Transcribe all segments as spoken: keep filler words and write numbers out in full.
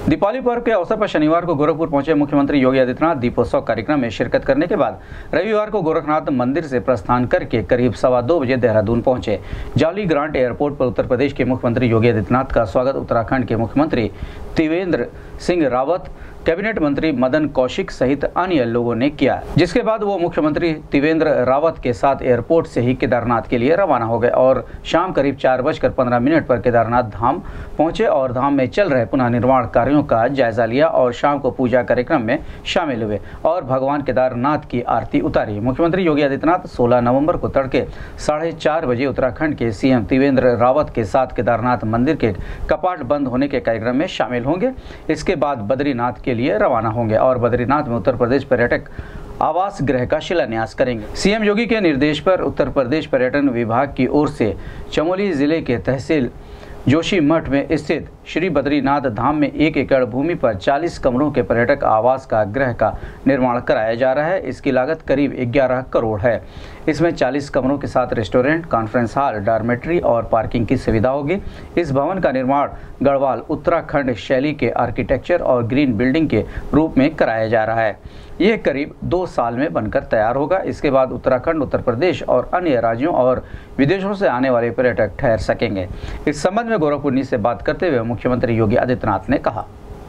दीपावली पर्व के अवसर पर शनिवार को गोरखपुर पहुंचे मुख्यमंत्री योगी आदित्यनाथ दीपोत्सव कार्यक्रम में शिरकत करने के बाद रविवार को गोरखनाथ मंदिर से प्रस्थान करके करीब सवा दो बजे देहरादून पहुंचे। जॉली ग्रांट एयरपोर्ट पर उत्तर प्रदेश के मुख्यमंत्री योगी आदित्यनाथ का स्वागत उत्तराखंड के मुख्यमंत्री त्रिवेंद्र सिंह रावत, कैबिनेट मंत्री मदन कौशिक सहित अन्य लोगों ने किया, जिसके बाद वो मुख्यमंत्री त्रिवेंद्र रावत के साथ एयरपोर्ट से ही केदारनाथ के लिए रवाना हो गए और शाम करीब चार बजकर पंद्रह मिनट पर केदारनाथ धाम पहुंचे और धाम में चल रहे पुनः निर्माण कार्यों का जायजा लिया और शाम को पूजा कार्यक्रम में शामिल हुए और भगवान केदारनाथ की आरती उतारी। मुख्यमंत्री योगी आदित्यनाथ सोलह नवम्बर को तड़के साढ़े चार बजे उत्तराखंड के सीएम त्रिवेंद्र रावत के साथ केदारनाथ मंदिर के कपाट बंद होने के कार्यक्रम में शामिल होंगे। इसके बाद बद्रीनाथ के लिए रवाना होंगे और बद्रीनाथ में उत्तर प्रदेश पर्यटक आवास गृह का शिलान्यास करेंगे। सीएम योगी के निर्देश पर उत्तर प्रदेश पर्यटन विभाग की ओर से चमोली जिले के तहसील जोशीमठ में स्थित श्री बद्रीनाथ धाम में एक एकड़ भूमि पर चालीस कमरों के पर्यटक आवास का गृह का निर्माण कराया जा रहा है। इसकी लागत करीब ग्यारह करोड़ है। इसमें चालीस कमरों के साथ रेस्टोरेंट, कॉन्फ्रेंस हॉल, डॉर्मेट्री और पार्किंग की सुविधा होगी। इस भवन का निर्माण गढ़वाल उत्तराखंड शैली के आर्किटेक्चर और ग्रीन बिल्डिंग के रूप में कराया जा रहा है। यह करीब दो साल में बनकर तैयार होगा। इसके बाद उत्तराखंड, उत्तर प्रदेश और अन्य राज्यों और विदेशों से आने वाले पर्यटक ठहर सकेंगे। इस संबंध में गोरखपुर से बात करते हुए मुख्यमंत्री योगी आदित्यनाथ ने कहा,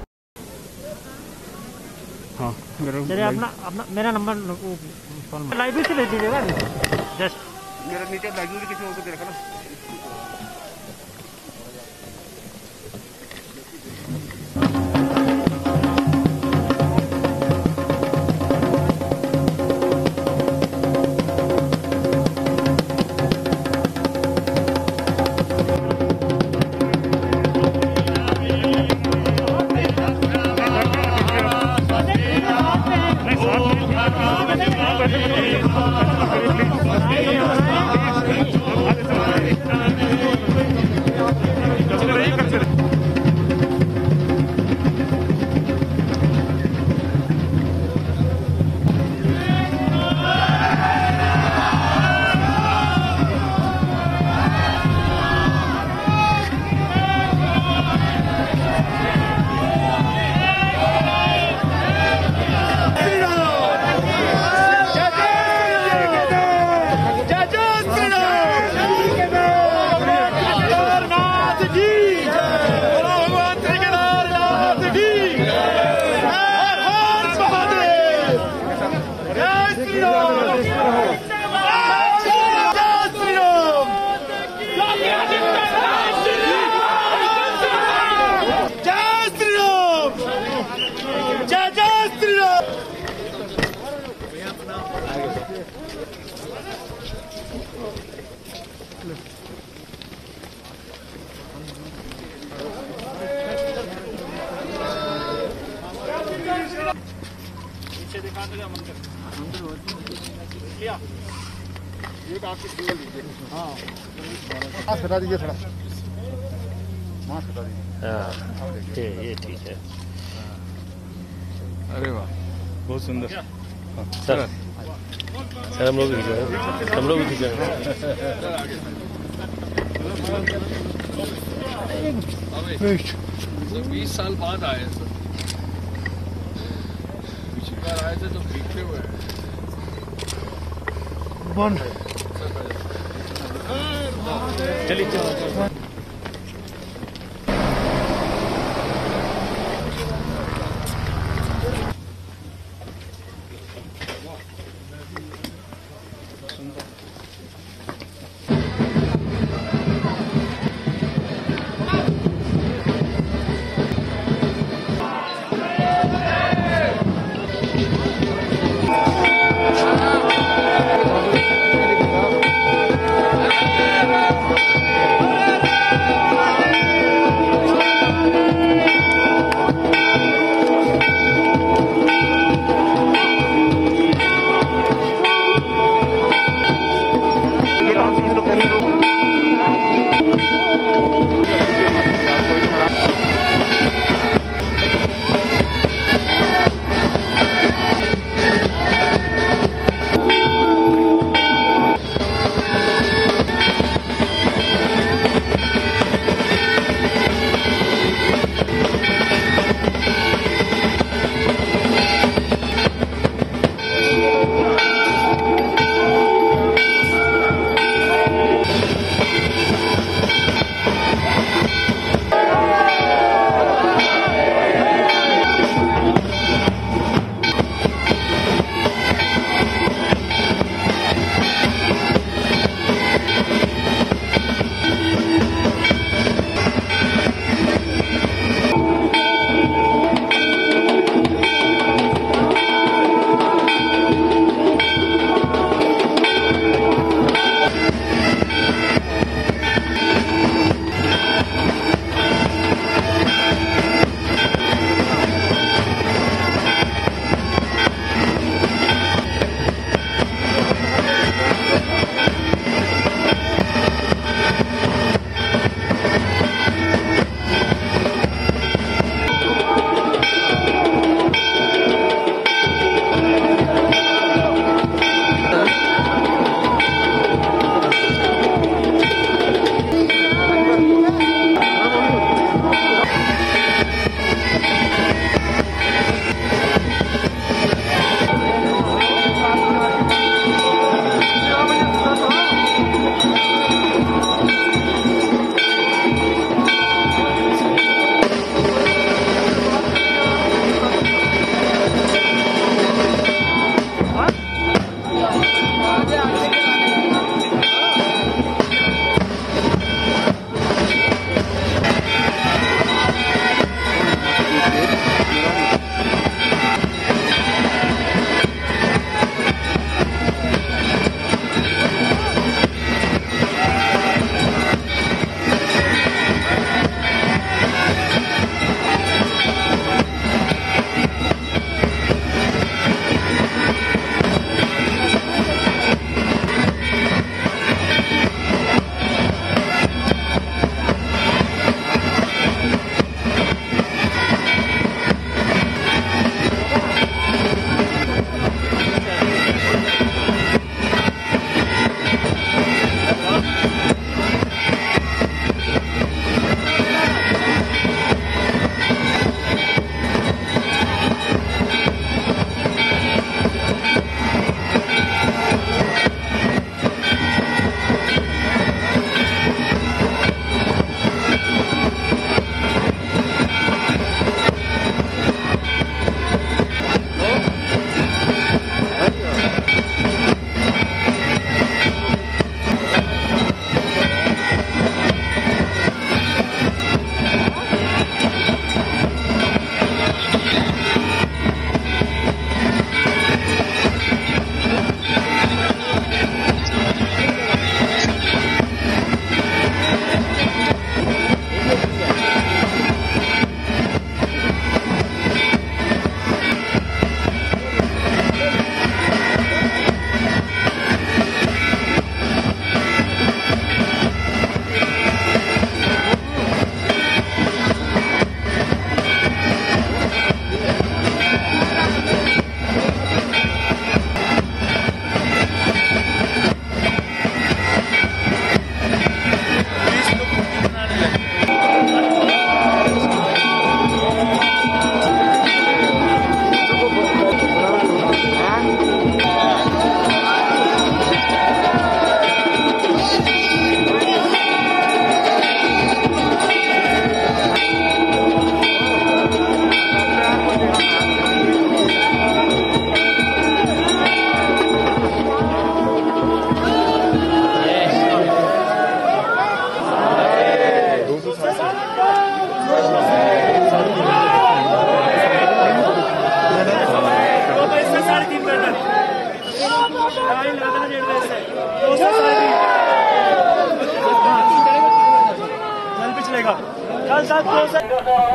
हाँ, अपना अपना मेरा नंबर लाइब्रेरी से भेज दीजिएगा। जस्ट मेरा नीचे लाइब्रेरी किसी और को दे रखा ना। एक आपकी टेबल दीजिए। हाँ, मास्क हटा दीजिए थोड़ा, मास्क हटा दीजिए। हाँ, ये ठीक है। अरे वाह, बहुत सुंदर। सर सर हम लोग भी खींचे, हम लोग भी खींचे। बीस साल बाद आए सर, पिछली बार आए थे तो भीगते हुए बंद। चलिए चलिए। हैं।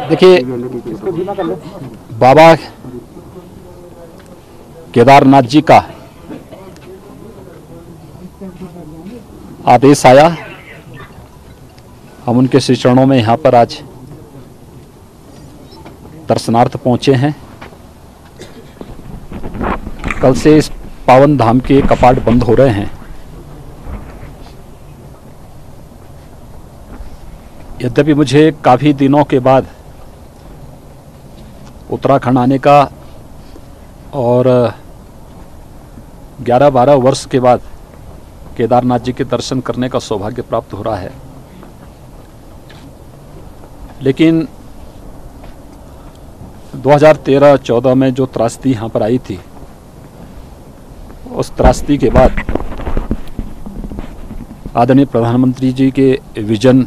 देखिए, बाबा केदारनाथ जी का आदेश आया, हम उनके श्री चरणों में यहाँ पर आज दर्शनार्थ पहुँचे हैं। कल से इस पावन धाम के कपाट बंद हो रहे हैं। यद्यपि मुझे काफ़ी दिनों के बाद उत्तराखंड आने का और ग्यारह बारह वर्ष के बाद केदारनाथ जी के दर्शन करने का सौभाग्य प्राप्त हो रहा है, लेकिन दो हज़ार तेरह चौदह में जो त्रासदी यहाँ पर आई थी, उस त्रासदी के बाद आदरणीय प्रधानमंत्री जी के विजन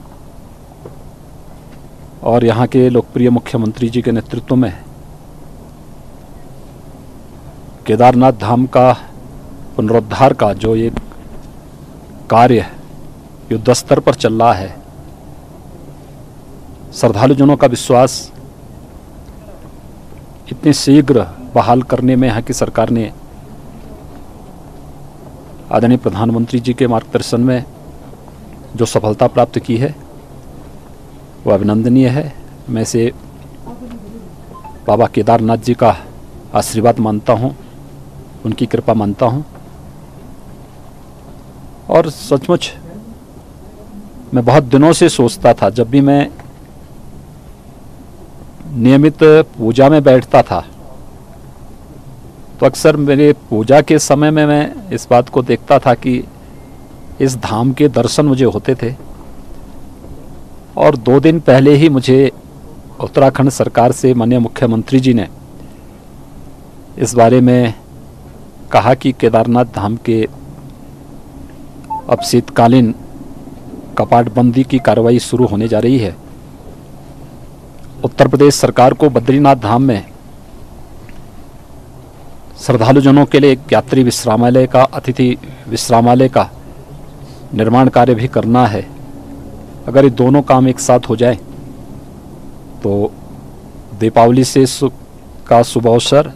और यहाँ के लोकप्रिय मुख्यमंत्री जी के नेतृत्व में केदारनाथ धाम का पुनरुद्धार का जो एक कार्य युद्ध स्तर पर चल रहा है, श्रद्धालुजनों का विश्वास इतने शीघ्र बहाल करने में यहाँ की सरकार ने आदरणीय प्रधानमंत्री जी के मार्गदर्शन में जो सफलता प्राप्त की है, वो अभिनंदनीय है। मैं इसे बाबा केदारनाथ जी का आशीर्वाद मानता हूँ, उनकी कृपा मानता हूँ। और सचमुच मैं बहुत दिनों से सोचता था, जब भी मैं नियमित पूजा में बैठता था तो अक्सर मेरे पूजा के समय में मैं इस बात को देखता था कि इस धाम के दर्शन मुझे होते थे। और दो दिन पहले ही मुझे उत्तराखंड सरकार से माननीय मुख्यमंत्री जी ने इस बारे में कहा कि केदारनाथ धाम के अब शीतकालीन कपाटबंदी की कार्रवाई शुरू होने जा रही है। उत्तर प्रदेश सरकार को बद्रीनाथ धाम में श्रद्धालुजनों के लिए एक यात्री विश्रामालय का अतिथि विश्रामालय का निर्माण कार्य भी करना है। अगर ये दोनों काम एक साथ हो जाए तो दीपावली से सु, का शुभ अवसर,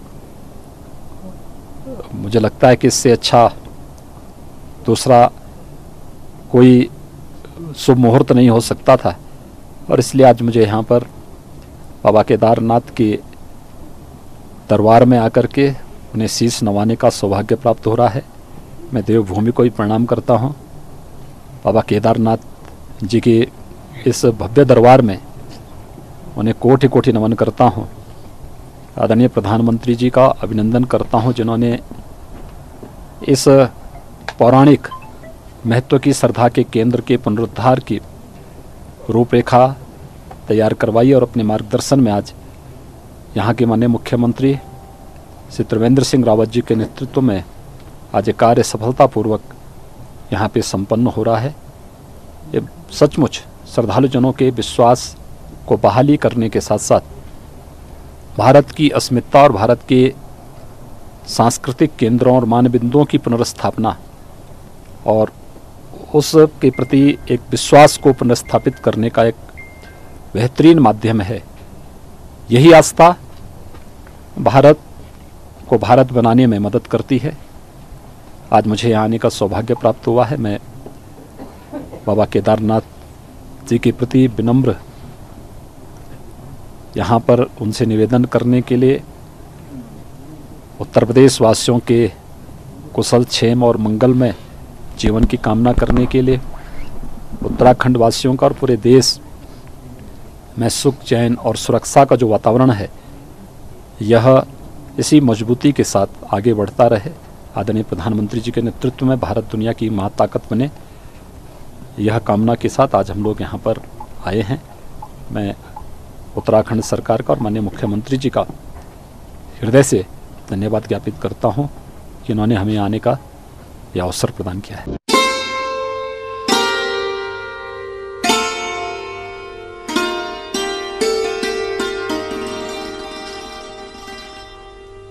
मुझे लगता है कि इससे अच्छा दूसरा कोई शुभ मुहूर्त नहीं हो सकता था। और इसलिए आज मुझे यहाँ पर बाबा केदारनाथ के दरबार में आकर के उन्हें शीश नवाने का सौभाग्य प्राप्त हो रहा है। मैं देवभूमि को भी प्रणाम करता हूँ। बाबा केदारनाथ जी के इस भव्य दरबार में उन्हें कोटि कोटि नमन करता हूँ। आदरणीय प्रधानमंत्री जी का अभिनंदन करता हूँ, जिन्होंने इस पौराणिक महत्व की श्रद्धा के केंद्र के पुनरुद्धार की रूपरेखा तैयार करवाई और अपने मार्गदर्शन में आज यहाँ के माननीय मुख्यमंत्री श्री त्रिवेंद्र सिंह रावत जी के नेतृत्व में आज ये कार्य सफलतापूर्वक यहाँ पे संपन्न हो रहा है। ये सचमुच श्रद्धालुजनों के विश्वास को बहाली करने के साथ साथ भारत की अस्मिता और भारत के सांस्कृतिक केंद्रों और मानबिंदुओं की पुनर्स्थापना और उस के प्रति एक विश्वास को पुनर्स्थापित करने का एक बेहतरीन माध्यम है। यही आस्था भारत को भारत बनाने में मदद करती है। आज मुझे यहाँ आने का सौभाग्य प्राप्त हुआ है। मैं बाबा केदारनाथ जी के प्रति विनम्र यहाँ पर उनसे निवेदन करने के लिए, उत्तर प्रदेश वासियों के कुशल क्षेम और मंगल में जीवन की कामना करने के लिए, उत्तराखंड वासियों का और पूरे देश में सुख चैन और सुरक्षा का जो वातावरण है, यह इसी मजबूती के साथ आगे बढ़ता रहे। आदरणीय प्रधानमंत्री जी के नेतृत्व में भारत दुनिया की महाताकत बने, यह कामना के साथ आज हम लोग यहाँ पर आए हैं। मैं उत्तराखंड सरकार का और माननीय मुख्यमंत्री जी का हृदय से धन्यवाद ज्ञापित करता हूँ कि इन्होंने हमें आने का यह अवसर प्रदान किया है।